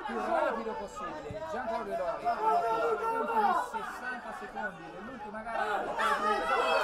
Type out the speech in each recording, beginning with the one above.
più rapido possibile. Giancarlo Lori, ultimi 60 secondi dell'ultima gara.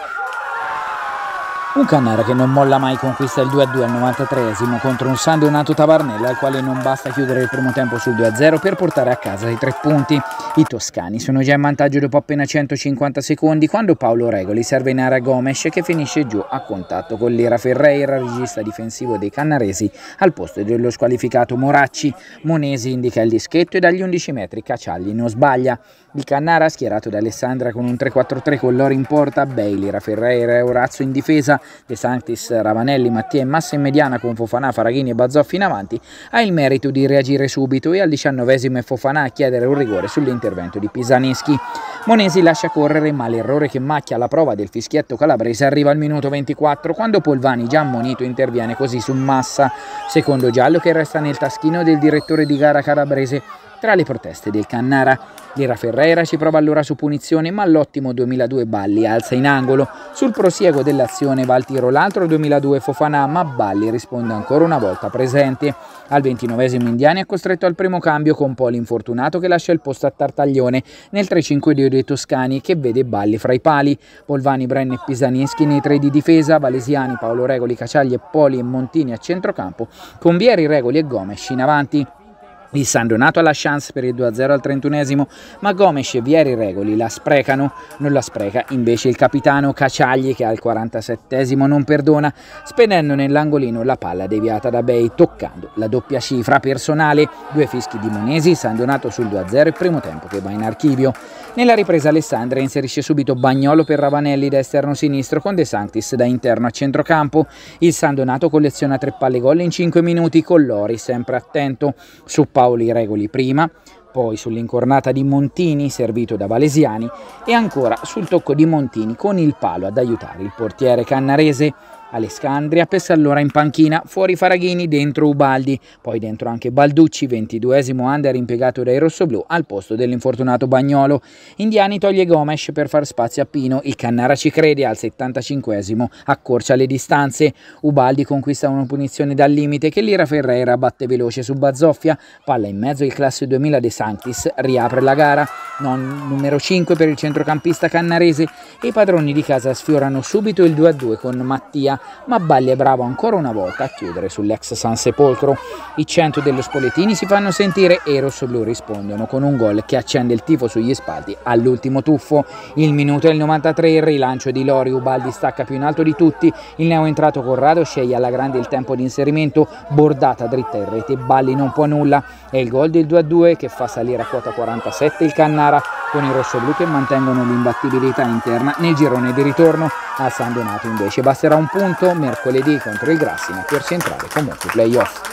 Un Cannara che non molla mai, conquista il 2-2 al 93esimo contro un San Donato Tavernella, al quale non basta chiudere il primo tempo sul 2-0 per portare a casa i 3 punti. I toscani sono già in vantaggio dopo appena 150 secondi quando Paolo Regoli serve in area Gomes, che finisce giù a contatto con Lira Ferreira, regista difensivo dei cannaresi, al posto dello squalificato Moracci. Monesi indica il dischetto e dagli 11 metri Caciagli non sbaglia. Il Cannara, schierato da Alessandra con un 3-4-3 con Lori in porta, Bei, Lira Ferreira e Orazzo in difesa, De Sanctis, Ravanelli, Mattia e Massa in mediana con Fofanà, Faraghini e Bazzoffi in avanti, ha il merito di reagire subito e al 19esimo è Fofanà a chiedere un rigore sull'intervento di Pisaneschi. Monesi lascia correre, ma l'errore che macchia la prova del fischietto calabrese arriva al minuto 24 quando Polvani, già ammonito, interviene così su Massa, secondo giallo che resta nel taschino del direttore di gara calabrese. Tra le proteste del Cannara, Lira Ferreira ci prova allora su punizione, ma l'ottimo 2002 Balli alza in angolo. Sul prosieguo dell'azione va al tiro l'altro 2002 Fofanà, ma Balli risponde ancora una volta presente. Al 29esimo Indiani è costretto al primo cambio con Poli infortunato che lascia il posto a Tartaglione nel 3-5-2 dei toscani, che vede Balli fra i pali. Polvani, Brenni e Pisaneschi nei 3 di difesa, Valesiani, Paolo Regoli, Caciagli e Poli e Montini a centrocampo, con Vieri, Regoli e Gomes in avanti. Il San Donato ha la chance per il 2-0 al 31esimo, ma Gomes e Vieri Regoli la sprecano. Non la spreca invece il capitano Caciagli, che al 47esimo non perdona, spedendo nell'angolino la palla deviata da Bei, toccando la doppia cifra personale. 2 fischi di Monesi, San Donato sul 2-0 e primo tempo che va in archivio. Nella ripresa Alessandra inserisce subito Bagnolo per Ravanelli da esterno sinistro con De Sanctis da interno a centrocampo. Il San Donato colleziona 3 palle gol in 5 minuti con Lori sempre attento. Su Paoli Regoli prima, poi sull'incornata di Montini servito da Valesiani e ancora sul tocco di Montini con il palo ad aiutare il portiere cannarese. Alessandria pessa allora in panchina, fuori Faraghini, dentro Ubaldi, poi dentro anche Balducci, 22esimo under impiegato dai rossoblù al posto dell'infortunato Bagnolo. Indiani toglie Gomes per far spazio a Pino, il Cannara ci crede, al 75esimo accorcia le distanze. Ubaldi conquista una punizione dal limite che Lira Ferreira batte veloce su Bazzoffia, palla in mezzo il classe 2000 De Sanctis riapre la gara, numero 5 per il centrocampista cannarese, e i padroni di casa sfiorano subito il 2-2 con Mattia, ma Balli è bravo ancora una volta a chiudere sull'ex San Sepolcro. I 100 dello Spoletini si fanno sentire e i rossoblù rispondono con un gol che accende il tifo sugli spalti all'ultimo tuffo. Il minuto è il 93, il rilancio di Lori, Ubaldi stacca più in alto di tutti, il neoentrato Corrado sceglie alla grande il tempo di inserimento, bordata dritta in rete, Balli non può nulla, è il gol del 2-2 che fa salire a quota 47 il Cannara, con i rossoblù che mantengono l'imbattibilità interna nel girone di ritorno. Al San Donato invece basterà un punto mercoledì contro il Grassina per centrare comunque playoff.